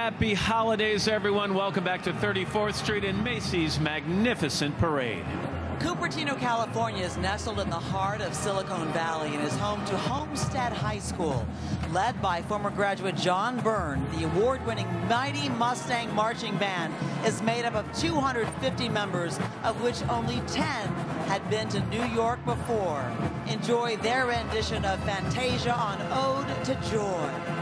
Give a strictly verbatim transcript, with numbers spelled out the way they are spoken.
Happy holidays, everyone. Welcome back to thirty-fourth Street and Macys' magnificent parade. Cupertino, California is nestled in the heart of Silicon Valley and is home to Homestead High School. Led by former graduate John Byrne, the award-winning Mighty Mustang Marching Band is made up of two hundred fifty members, of which only ten had been to New York before. Enjoy their rendition of Fantasia on Ode to Joy.